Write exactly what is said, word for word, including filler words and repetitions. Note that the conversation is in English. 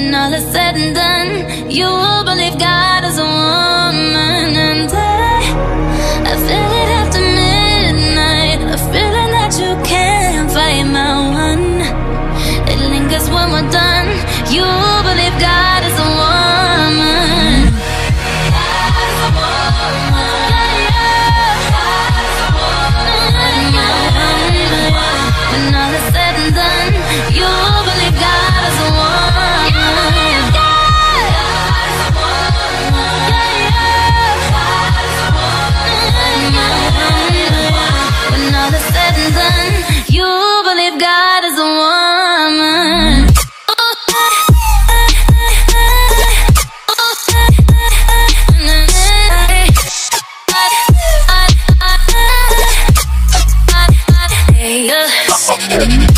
When all is said and done, you will believe God is a woman. And I, I feel it after midnight, a feeling that you can't fight, my one. It lingers when we're done. You will believe God is a woman. God is a woman. God is a woman. When all is said and done, you will believe God is a woman. When all is said and done, you believe God is a woman. Hey, uh.